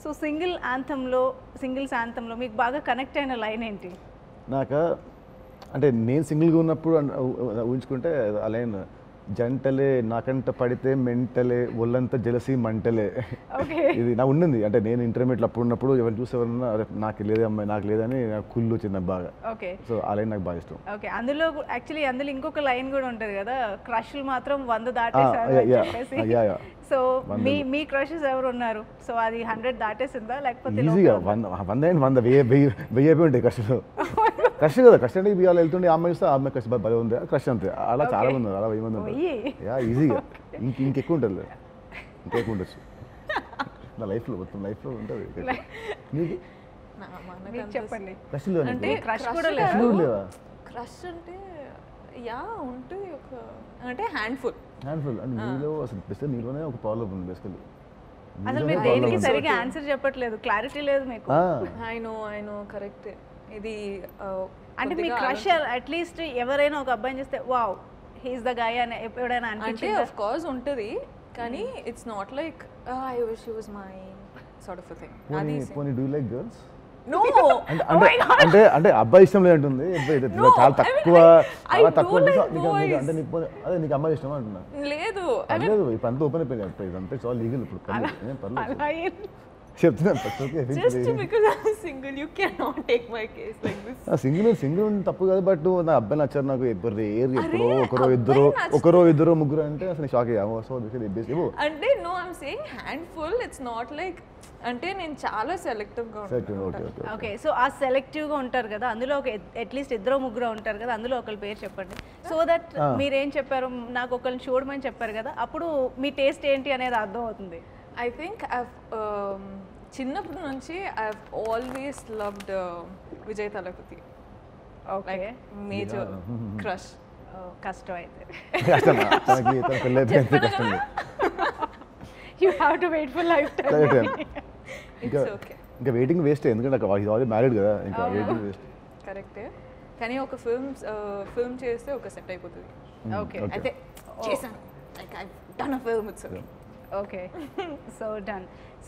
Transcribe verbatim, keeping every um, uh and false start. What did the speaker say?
So single యాంథంలో singles యాంథంలో మీకు బాగా కనెక్ట్ అయిన లైన్ ఏంటి? నాకు అంటే నేను సింగిల్గా ఉన్నప్పుడు ఊహించుకుంటే ఆ లైన్ జంటలే నాకంట పడితే మెంటలే ఒళ్ళంతా జలసి మంటలే. ఇది నా ఉండింది. అంటే నేను ఇంటర్మీడియట్లో అప్పుడు ఉన్నప్పుడు ఎవరు చూసేవారన్నా నాకు లేదే అమ్మాయి నాకు లేదని నాకు కుళ్ళు వచ్చింది నాకు బాగా. ఓకే, సో ఆ లైన్ నాకు బాగా ఇష్టం. ఓకే, అందులో యాక్చువల్లీ అందులో ఇంకొక లైన్ కూడా ఉంటుంది కదా, క్రష్లు మాత్రం వంద దాటేసారు అని చెప్పేసి. సో మీ మీ క్రషెస్ ఎవరు ఉన్నారు? సో అది హండ్రెడ్ దాటేసిందా లేకపోతే ఈజీగా వంద వంద ఏంటి వంద వెయ్యి వెయ్యి వెయ్యి అయిపోయి ఉంటాయి క్రష్లు. క్రష్ కదా, క్రష్ అంటే ఇవాళ వెళ్తుండే అమ్మాయి చూస్తే ఆ అమ్మాయి క్రష్ భలే ఉంది క్రష్ అంతే. అలా చాలా మంది అలా వెయ్యి మంది ఉంటారు. యా ఈజీగా ఇంక ఇంకెక్కువ ఉంటుంది, ఇంకెక్కువ ఉండొచ్చు నా లైఫ్లో మొత్తం లైఫ్లో ఉంటుంది. మీకు చెప్పండి. క్రష్లు అంటే క్రష్ కూడా లేవా? క్రష్ అంటే యా ఉంటుంది ఒక అంటే హ్యాండ్ఫుల్ హ్యాండ్ఫుల్ అంటే మీలో అసలు బెస్ట్ మీలోనే ఒక ప్రాబ్లం ఉంది బేసికలీ. అసలు మీరు దేనికి సరిగా ఆన్సర్ చెప్పట్లేదు, క్లారిటీ లేదు మీకు. I know I know correct. ఇది అంటే మీ క్రష్ అట్లీస్ట్ ఎవరైనా ఒక అబ్బాయిని చేస్తే వావ్ హీస్ ద గాయ్ అని ఎప్పుడైనా అంటే ఆఫ్ కోర్స్ ఉంటుంది, కానీ it's not like I wish he was my sort of a thing. అది పోనీ do you like girls? No అంటే అంటే అబ్బాయి ఇష్టం లేదంటుంది చాలా తక్కువ చాలా తక్కువ. అంటే నీకు అదే నీకు అమ్మాయి ఇష్టం అంటున్నా? లేదు లేదు ఇప్పుడు అంతా ఓపెన్ అయిపోయింది, ఇదంతా చాలా లీగల్ ఇప్పుడు పర్లేదు చెప్తున్నాను. సింగిల్ సింగిల్ తప్పు కాదు, బట్ నా అబ్బాయి నచ్చారు నాకు ఎప్పుడు ఎప్పుడో ఒకరో ఇద్దరు ఒకరో ఇద్దరు ముగ్గురు అంటే అసలు షాక్ అయ్యాము. సో అంటే no I'm saying handful, it's not like అంటే నేను చాలా సెలెక్టివ్ గా ఉంటాను. ఓకే, సో ఆ సెలెక్టివ్ గా ఉంటారు కదా, అందులో ఒక అట్లీస్ట్ ఇద్దరు ముగ్గురు ఉంటారు కదా, అందులో ఒకరి పేరు చెప్పండి. సో దట్ మీరేం చెప్పారు, నాకు ఒకరిని చూడమని చెప్పారు కదా, అప్పుడు మీ టేస్ట్ ఏంటి అనేది అర్థం అవుతుంది. ఐ థింక్ ఐ చిన్నప్పటి నుంచి I always loved Vijay Thalapathy. Okay, major crush. కష్టం అయితే you have to wait for lifetime. It's okay, ఇంకా వెయిటింగ్ వేస్ట్, ఎందుకంటే ఆల్రెడీ మ్యారీడ్ కదా, ఇంకా వెయిటింగ్ వేస్ట్. కరెక్టే, కానీ ఒక ఫిల్మ్ ఫిల్మ్ చేస్తే ఒక సెట్ అయిపోతుంది. ఓకే, అయితే చేశాను, like I done a film, it's okay. Okay, so done.